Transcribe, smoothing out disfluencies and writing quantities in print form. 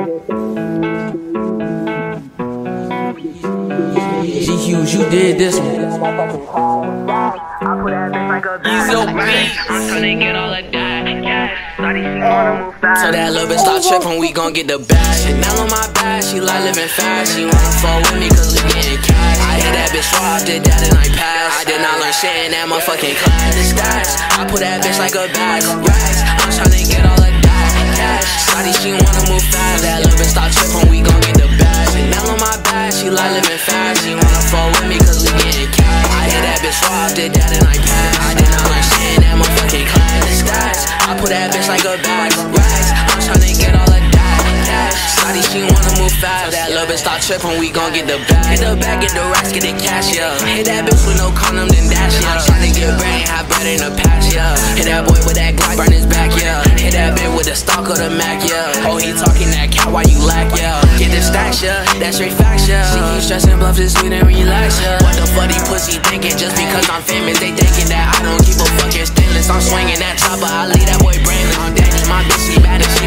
G-Hughes, you did this one. So that little bitch start trippin', we gon' get the bag. Chanel on my back, she like living fast. She wanna fall with me cause we getting cash. I hit that bitch raw, did that and I passed. I did not learn shit in that motherfucking class. The stats, I put that bitch like a bag. Racks, I'm tryna get all of that cash. Shawty, she wanna move fast. That little bitch start trippin', we gon' get the bag. Chanel on my back, she like living fast. She wanna fall with me cause we getting cash. I hit that bitch raw, did that and I passed. I did not learn shit in that motherfucking class. The stats, I put that bitch like a bag. Racks, I'm tryna get all of that cash. Shawty, she wanna move fast. So that little bitch start trippin', we gon' get the bag. Get the bag, get the racks, get the cash, yeah. Hit that bitch with no condom, then dash, yeah. I'm tryna get bread, ain't have bread in the patch, yeah. Hit that boy with that Glock, burn his back, yeah. Hit that bitch with the stock of the Mac, yeah. Oh, he talking that cat, why you lack, yeah. Get the stacks, yeah, that's straight facts, yeah. She keep stressing, bluff this sweet and relax, yeah. What the fuck these pussy thinking? Just because I'm famous, they thinking that I don't keep a fucking stainless. I'm swinging that chopper, I leave that boy brainless. I'm dangerous, my bitch, she bad as shit.